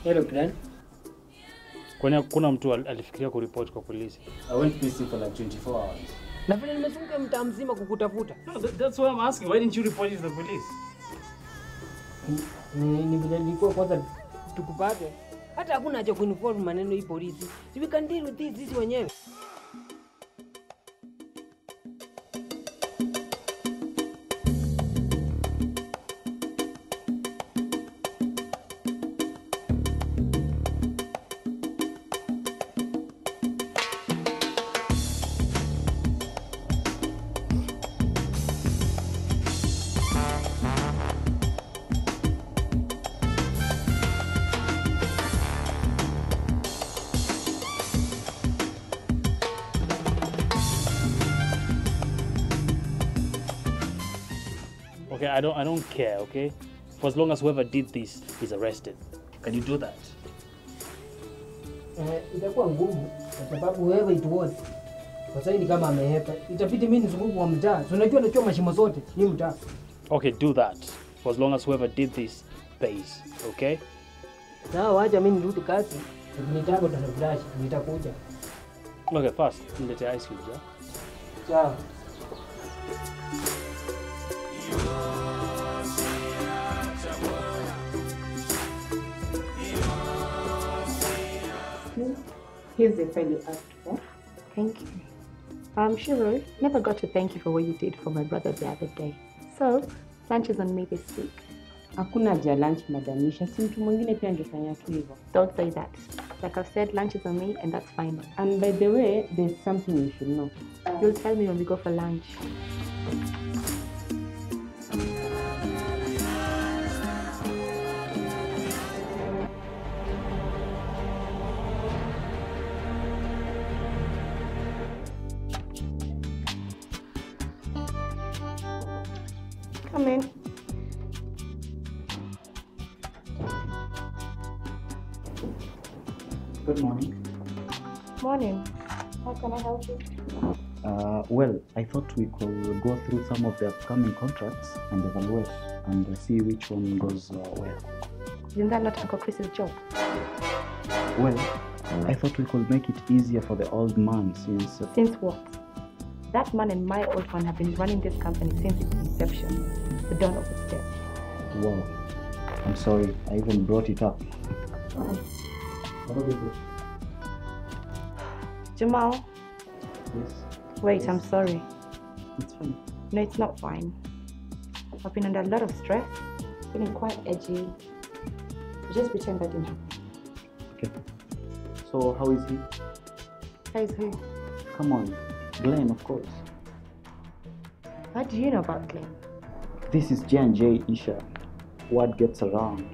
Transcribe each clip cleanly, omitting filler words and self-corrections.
Hello, Glenn. Kwani kuna mtu alifikiria kuripoti kwa polisi? I went missing for like 24 hours. Na vile nimezunguka mtaa mzima kukutafuta. No, that's why I'm asking. Why didn't you report it to the police? Ni vile nilikuwa kwanza tukupate. Hata hakuna haja kunifollow maneno hii polisi. So we can deal with this sisi wenyewe. Okay, I don't care, okay? For as long as whoever did this is arrested. Can you do that? Itakuwa ngumu kwa sababu wewe it was. Kwa sababu ni kama amehepa. Itabidi mimi nizunguke kwa mtaa. Unajua nachua mashimo zote ni mtaa. Okay, do that. For as long as whoever did this pays, okay? Sawa, wacha mimi nirudi kazi. Nitako tuna flash, nitakuja. Okay, first, niletee ice cubes, yeah? Sawa. Here's the file you asked for. Thank you. Shiro, never got to thank you for what you did for my brother the other day. So, lunch is on me this week. Hakuna haja lunch, madamisha. Si mtu mwingine pia angefanya tu hivyo. Don't say that. Like I've said, lunch is on me and that's final. And by the way, there's something you should know. You'll tell me when we go for lunch. Come in. Good morning. Morning. How can I help you? Well, I thought we could go through some of the upcoming contracts and evaluate and see which one goes where. Isn't that not Uncle Chris's job? Well, I thought we could make it easier for the old man since... Since what? That man and my old man have been running this company since its inception. The dawn of its death. Wow. I'm sorry, I even brought it up. Jamal. Yes. Wait, I'm sorry. It's fine. No, it's not fine. I've been under a lot of stress, feeling quite edgy. Just pretend that didn't happen. Okay. So, how is he? How is who? Come on. Glenn, of course. How do you know about Glenn? This is J&J Isha. Word gets around.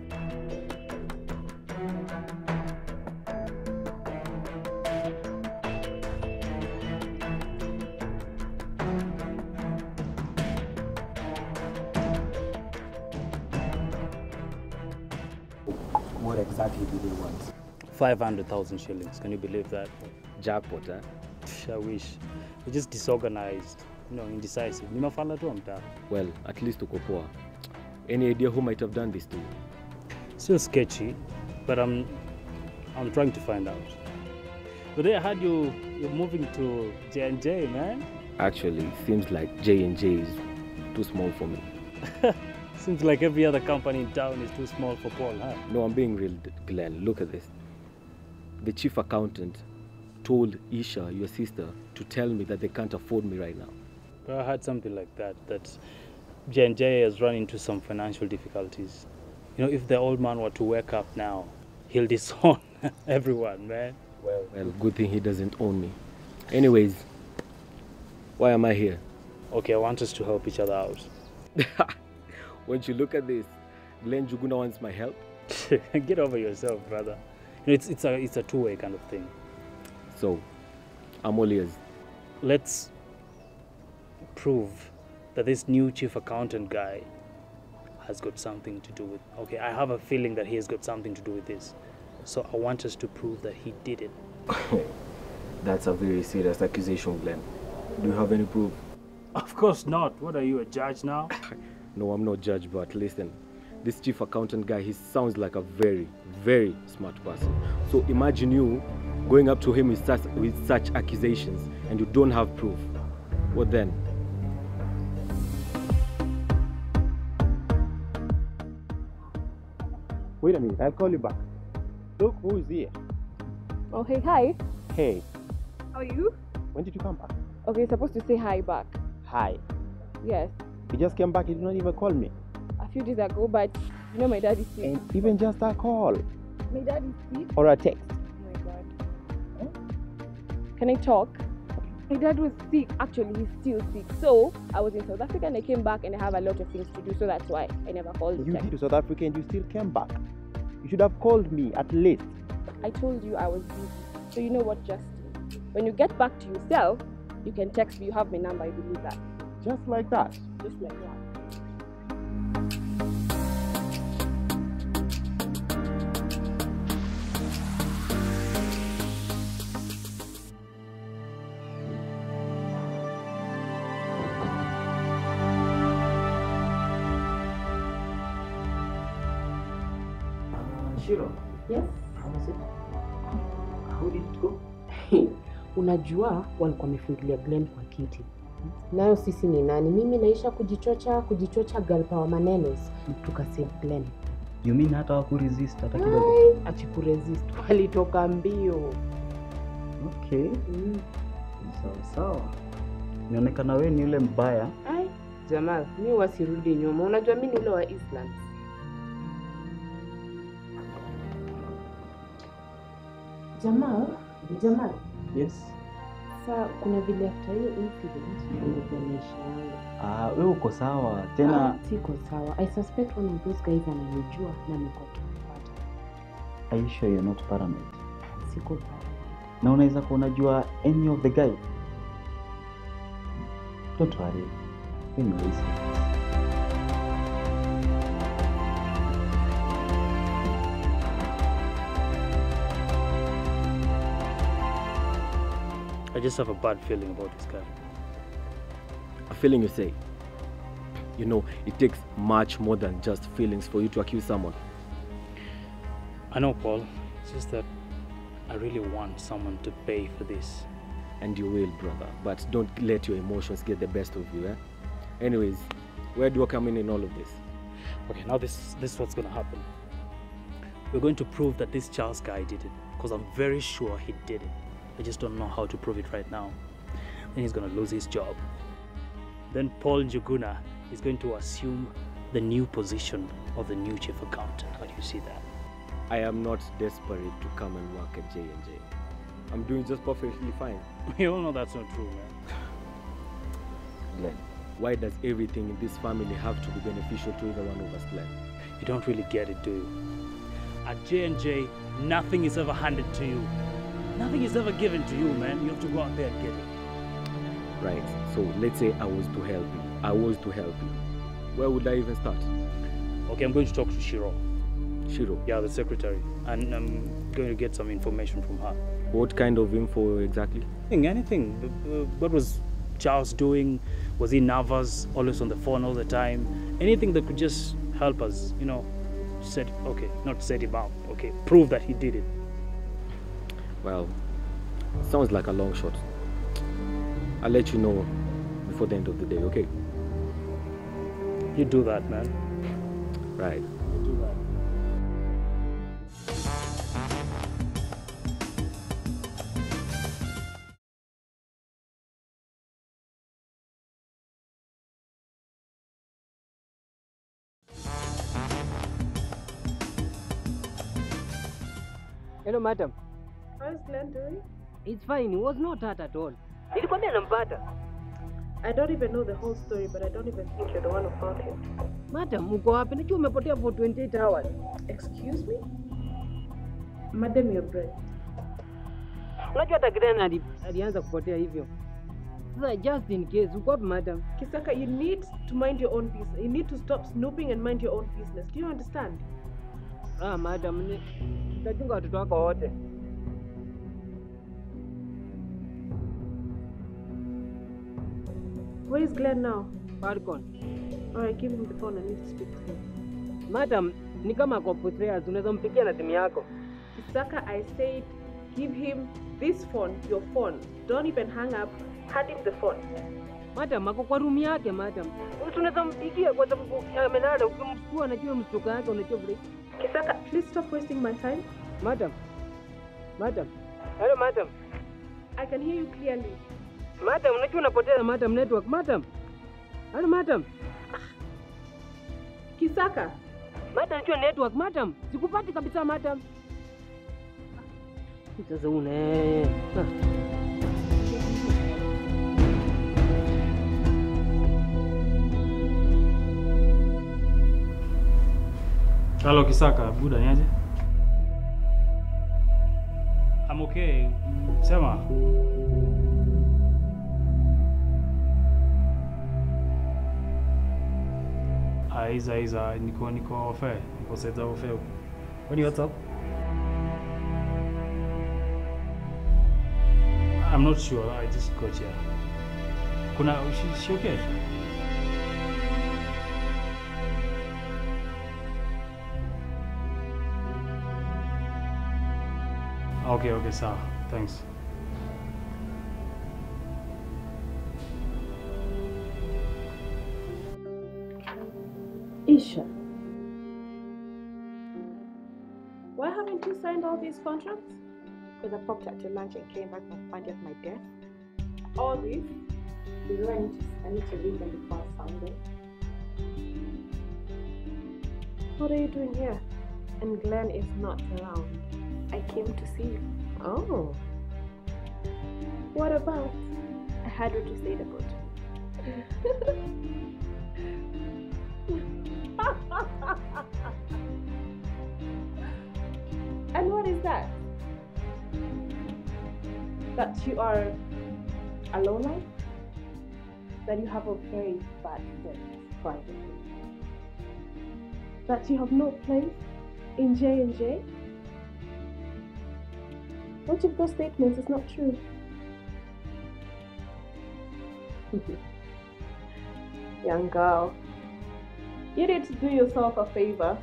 What exactly do they want? 500,000 shillings. Can you believe that? Jackpot, huh? I wish. We're just disorganized, indecisive. Ni mafala tu mtaa. Well, at least uko poa. Any idea who might have done this to you? Still sketchy, but I'm trying to find out. Today I heard you're moving to J&J, man. Actually, seems like J&J is too small for me. Seems like every other company in town is too small for Paul, huh? No, I'm being real, Glenn. Look at this. The chief accountant told Isha, your sister, to tell me that they can't afford me right now. I heard something like that J&J has run into some financial difficulties. If the old man were to wake up now, he'll disown everyone, man. Well, good thing he doesn't own me. Anyways, why am I here? Okay, I want us to help each other out. Once you look at this, Glenn Juguna wants my help. Get over yourself, brother. It's a two-way kind of thing. So, I'm all ears. Let's prove that this new chief accountant guy has got something to do with... Okay, I have a feeling that he has got something to do with this. So I want us to prove that he did it. That's a very serious accusation, Glenn. Do you have any proof? Of course not. What are you, a judge now? No, I'm not judge, but listen. This chief accountant guy, he sounds like a very, very smart person. So imagine you going up to him with such accusations and you don't have proof. What then? Wait a minute, I'll call you back. Look who is here. Oh, hey, hi. Hey, How are you? when did you come back? Okay, you're supposed to say hi back. Hi. Yes, You just came back, you did not even call me. a few days ago, but you know my dad is sick. And even just a call My dad is sick? or a text. Oh my god. Can I talk? My dad was sick. Actually, he's still sick. So, I was in South Africa and I came back and I have a lot of things to do. So that's why I never called You you. did to South Africa and you still came back. You should have called me at least. I told you I was busy. So you know what, Justin? When you get back to yourself, you can text me. You have my number. I believe that. Just like that. Just like that. Shiro, Yes. how was it? How did it go? Unajua walikuwa wamefungilia Glenn kwa kiti. Nayo sisi ni nani? Mimi naisha kujichocha galpa wa maneno. Tukasave Glenn. You mean hata wakuresist hata kidogo? Achi kuresist. Walitoka mbio. Okay. Sawa. Inaonekana wewe ni yule mbaya. Ai, Jamal, mimi wasirudi nyuma. Unajua mimi ni yule wa Islam. Jamal. Yes. Sasa kuna vile after hiyo incident nilikuwa maisha yangu. Wewe uko sawa tena. Siko sawa. I suspect one of those guys ananijua na niko kumfuata. Are you sure you're not paranoid? Siko paranoid. Na unaweza kuwa unajua any of the guy? Don't worry. Anyways. I just have a bad feeling about this guy. A feeling, you say? You know, it takes much more than just feelings for you to accuse someone. I know, Paul. It's just that I really want someone to pay for this. And you will, brother. But don't let your emotions get the best of you, eh? Anyways, where do I come in all of this? Okay, now this is what's going to happen. We're going to prove that this Charles guy did it, because I'm very sure he did it. I just don't know how to prove it right now. Then he's going to lose his job. Then Paul Njuguna is going to assume the new position of the new chief accountant. How do you see that? I am not desperate to come and work at J&J. I'm doing just perfectly fine. We all know that's not true, man. Glenn, why does everything in this family have to be beneficial to either one of us, Glenn? You don't really get it, do you? At J&J, nothing is ever handed to you. Nothing is ever given to you, man. You have to go out there and get it. Right, so let's say I was to help you. Where would I even start? Okay, I'm going to talk to Shiro. Shiro? Yeah, the secretary. And I'm going to get some information from her. What kind of info exactly? Anything. What was Charles doing? Was he nervous? Always on the phone all the time? Anything that could just help us, you know, not set him up. Okay, prove that he did it. Well, sounds like a long shot. I'll let you know before the end of the day, okay? You do that, man. Right. You do that. Hello, madam. How's Glenn doing? It's fine. He was not hurt at all. Nilikwambia nampata. I don't even know the whole story, but I don't even think you're the one who found him. Madam, uko wapi? Najua umepotea for 28 hours. Excuse me? Madam, your bread. Unajua hata Glenn alianza kupotea hivyo. Sasa just in case, uko wapi madam? Kisaka, you need to mind your own business. You need to stop snooping and mind your own business. Do you understand? Madam, tutachunga watoto wako wote. Where is Glenn now? Falcon. Alright, give him the phone. I need to speak to him. Madam, Ni kama ako possessed, unaweza mpigia na simu yako. Kisaka, I said, give him this phone, your phone. Don't even hang up. Hand him the phone. Madam, ako kwa room yake, madam. Tunaweza mpigia kwa sababu amelala, ukimchukua anajua mshtuko yake, unajua vile. Kisaka, please stop wasting my time. Madam. Madam. Hello, madam. I can hear you clearly. Madam, unajua unapoteza madam network, madam. Hello, madam. Kisaka. Madam, unajua network, madam. Sikupati kabisa, madam. Sasa une. Halo Kisaka, buda niaje? I'm okay. Sema. Iza, niko fair. Niko set up fair. When you what's up? I'm not sure. I just got here. She okay? Okay, sir. Thanks. Isha. Why haven't you signed all these contracts? Because I popped out to lunch and came back and found out my desk. All these? Because I need to read them before I sign them. What are you doing here? And Glenn is not around. I came to see you. Oh. What about? I had what you said about And what is that? That you are a loner? That you have a very bad friend privately? That you have no place in J&J? Which of those statements is not true? Young girl, you need to do yourself a favor.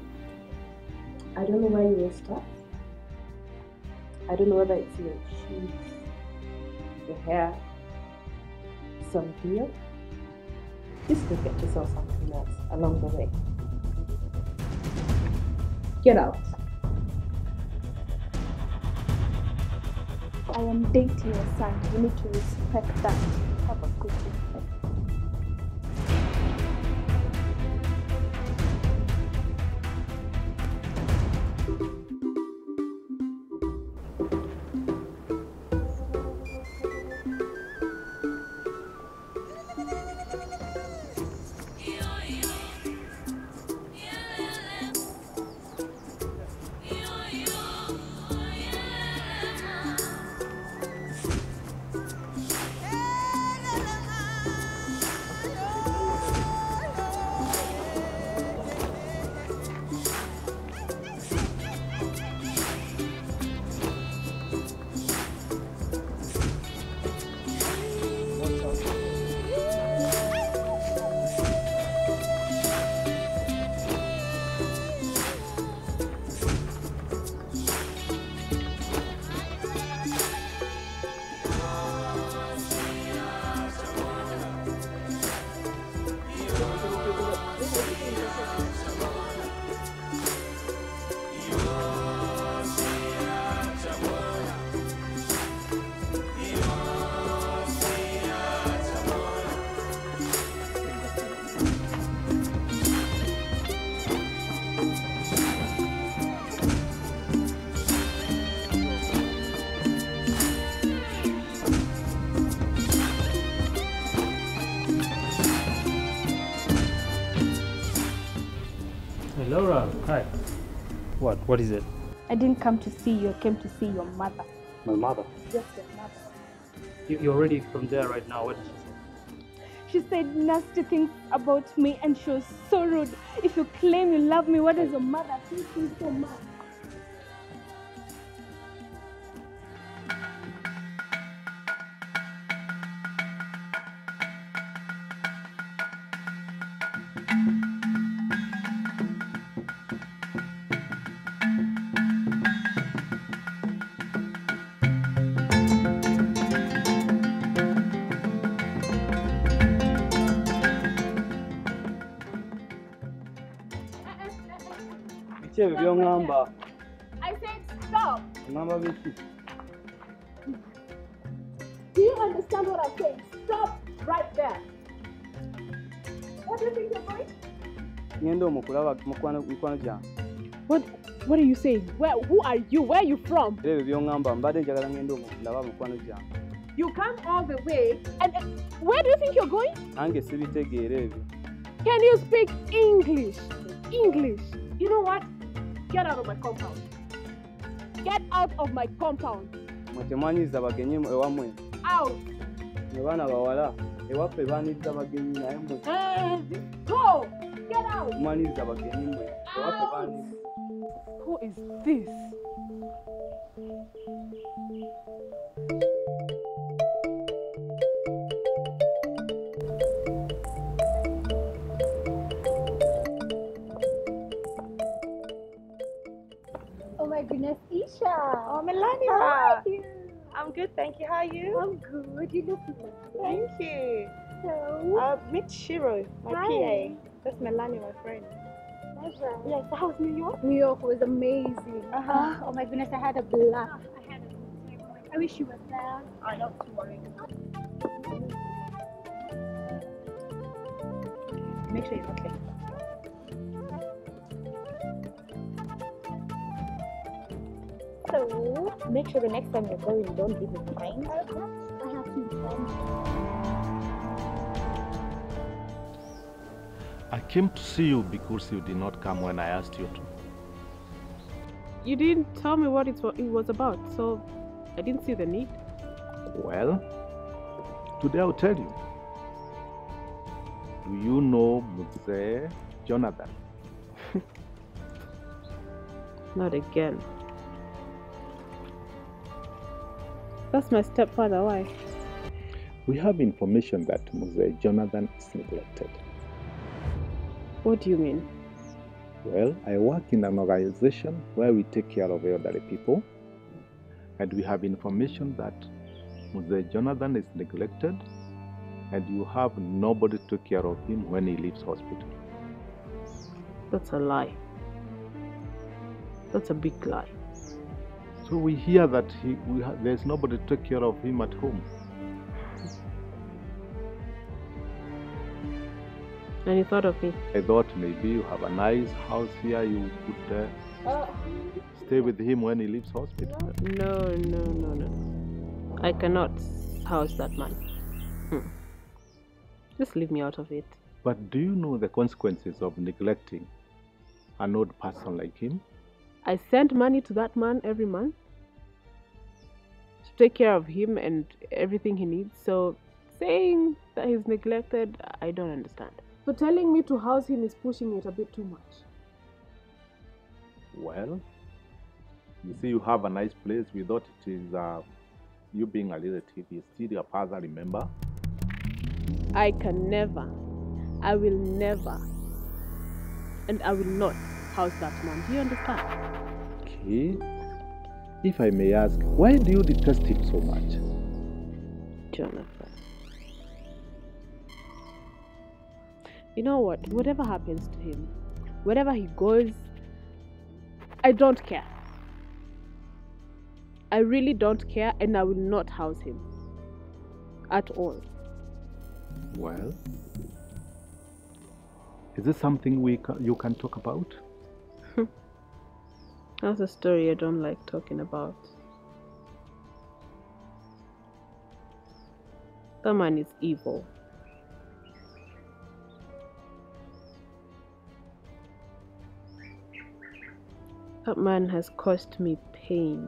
I don't know where you will start. I don't know whether it's your shoes, your hair, some gear. Just go get yourself something else along the way. Get out. I am dating your son. You need to respect that. Have a good day. Laura, hi. What is it? I didn't come to see you. I came to see your mother. My mother. Yes, your mother. You're already from there right now. What did she say? She said nasty things about me and she was so rude. If you claim you love me, what is your mother? Thank you so much. Biki ebyo by'oŋŋamba? I said stop. Oŋŋamba biki? Do you understand what I'm saying? Stop right there. What do you think you're going? Ngenda omukulaba mukwano gyange. What are you saying? Who are you? Where are you from? Era ebyo by'oŋŋamba mbadde njagala ngenda omukulaba mukwano gyange. You come all the way, and where do you think you're going? Nange sibitegeera ebyo. Can you speak English? English. You know what? Get out of my compound. Get out of my compound. Mwe temwanyiza bagenyi ewammwe. Out. Mwe baana bawala ewaffe baaniriza bagenyi naye mwe. Go. Get out. Mwaniriza bagenyi mwe ewaffe baaniriza. Who is this? Oh my goodness, Isha. Oh, Melania. How are you? I'm good, thank you. How are you? I'm good. You look lovely. Thank you. So, Meet Shiro, my Hi. PA. That's Melania, my friend. pleasure. Yes, how was New York? New York was amazing. Uh-huh. Oh my goodness, I had a blast. I wish you were there. I know, too worried. Make sure you're not late. So, Make sure the next time you're going, you don't leave it behind. I have to inform I came to see you because you did not come when I asked you to. You didn't tell me what it was about, so I didn't see the need. Well, today I'll tell you. Do you know Mzee Jonathan? Not again. That's my stepfather, why? We have information that Mzee Jonathan is neglected. What do you mean? Well, I work in an organization where we take care of elderly people, and we have information that Mzee Jonathan is neglected, and you have nobody to take care of him when he leaves hospital. That's a lie. That's a big lie. So we hear that there's nobody to take care of him at home. And you thought of me? I thought maybe you have a nice house here, you could stay with him when he leaves hospital. No. I cannot house that man. Just leave me out of it. But do you know the consequences of neglecting an old person like him? I send money to that man every month to take care of him and everything he needs. So saying that he's neglected, I don't understand. But telling me to house him is pushing it a bit too much. Well, you see, you have a nice place. We thought it is you being a relative. Is still your father, remember? I can never, I will never, and I will not house that man. Do you understand? Okay. If I may ask, why do you detest him so much? Jonathan. You know what? Whatever happens to him, wherever he goes, I don't care. I really don't care, and I will not house him. At all. Well, is this something you can talk about? That's a story I don't like talking about. That man is evil. That man has caused me pain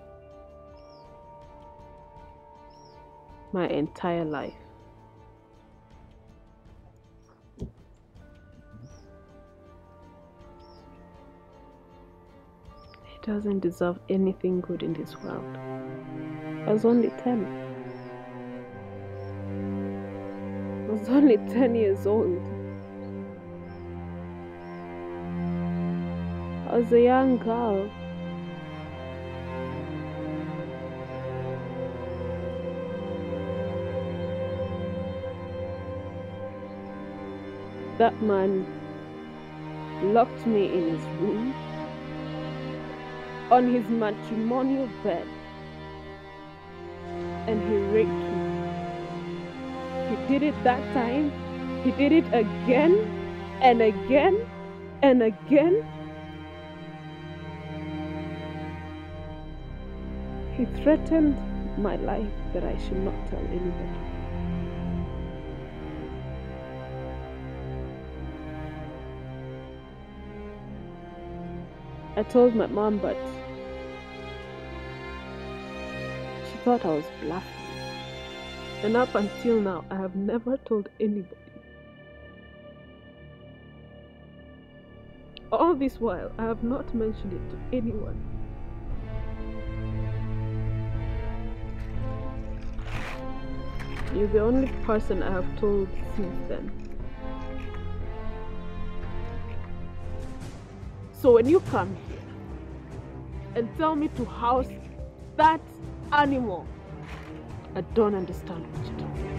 my entire life. He doesn't deserve anything good in this world. I was only 10. I was only 10 years old. I was a young girl. That man locked me in his room on his matrimonial bed and he raped me. He did it that time. He did it again and again and again. He threatened my life that I should not tell anybody. I told my mom, but she thought I was bluffing. And up until now, I have never told anybody. All this while, I have not mentioned it to anyone. You're the only person I have told since then. So when you come here and tell me to house that animal, I don't understand what you're talking about.